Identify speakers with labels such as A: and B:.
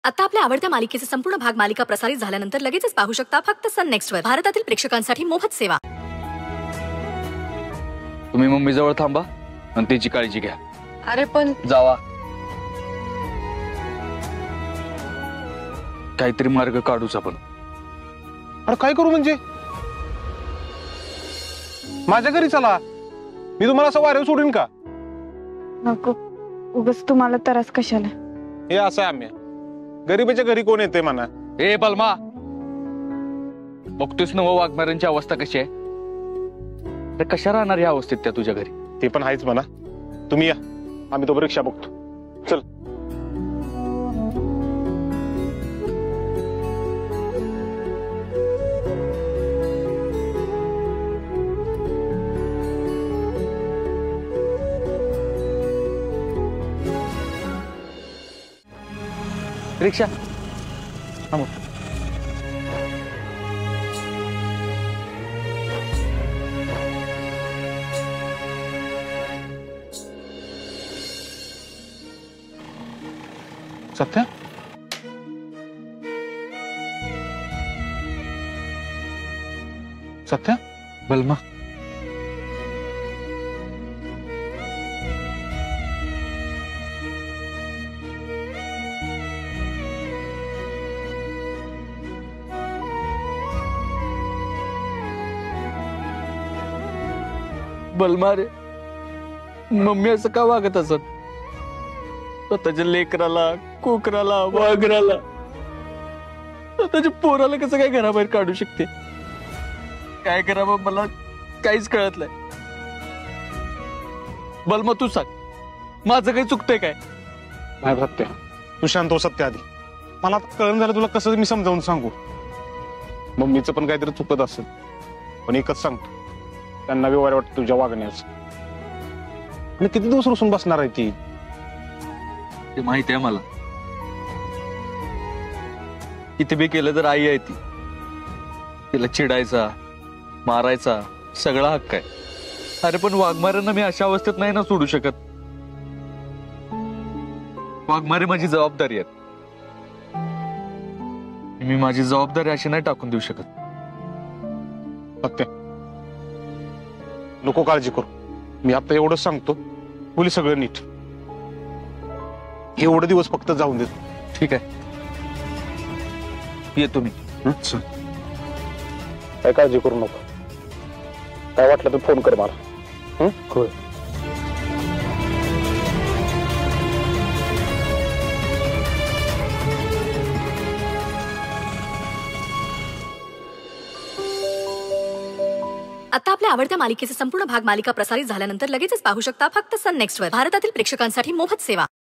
A: आता आपल्या आवडत्या मालिकेचे संपूर्ण भाग मालिका प्रसारित झाल्यानंतर लगेचच पाहू शकता फक्त सन नेक्स्ट वर. भारतातील प्रेक्षकांसाठी मोफत सेवा.
B: तुम्ही मम्मी जवळ थांबा आणि तिची काळजी घ्या.
C: अरे पण
B: जावा. काहीतरी मार्ग काढूच आपण.
D: अरे काय करू म्हणजे? माझ्या घरी चला, मी तुम्हाला असं वाऱ्यावर सोडून का?
E: नको, उगाच तुम्हाला त्रास कशाला.
D: हे असं आहे आम्ही गरीबाच्या घरी कोण येते म्हणा.
B: ए बलमा, बघतोस ना वाघमारांची अवस्था कशी आहे. तर कशा राहणार या अवस्थेत त्या तुझ्या घरी?
D: ते पण आहेच म्हणा. तुम्ही या, आम्ही तो रिक्षा बघतो. चल.
B: रिक्षा थांबव.
D: सत्या, सत्या,
B: बलमा, बलमा रे, मम्मी असं का वागत असत? स्वतःच्या लेकराला, कोकराला, वाघराला, स्वतःच्या पोराला कसं काय घराबाहेर काढू शकते? काय करावं मला काहीच कळत नाही. बलमा तू सांग, माझं काही चुकतंय काय?
D: नाही सत्या, तू शांत हो. सत्या आधी मला कळण झालं तुला कसं मी समजावून सांगू. मम्मीचं पण काहीतरी चुकत असेल, पण एकच सांगतो, त्यांना व्यवहार वाटतं तुझ्या वागण्याचं. आणि किती दिवस रुसून बसणार आहे ती?
B: ते माहिती आहे मला. किती बी केलं तर आई आहे ती. तिला चिडायचा, मारायचा सगळा हक्क आहे. अरे पण वाघमाऱ्यांना मी अशा अवस्थेत नाही ना सोडू शकत. वाघमारे माझी जबाबदारी आहे. मी माझी जबाबदारी अशी नाही टाकून देऊ शकत.
D: सत्या, नको काळजी करू. मी आता एवढंच सांगतो, बोली सगळं नीट. एवढे दिवस फक्त जाऊन देत.
B: ठीक आहे, येतो मी.
D: काय काळजी करू नको. काय वाटलं तर फोन कर मला. होय.
A: आता आपल्या आवडत्या मालिकेचे संपूर्ण भाग मालिका प्रसारित झाल्यानंतर लगेचच पाहू शकता फक्त सन नेक्स्ट वर. भारतातील प्रेक्षकांसाठी मोफत सेवा.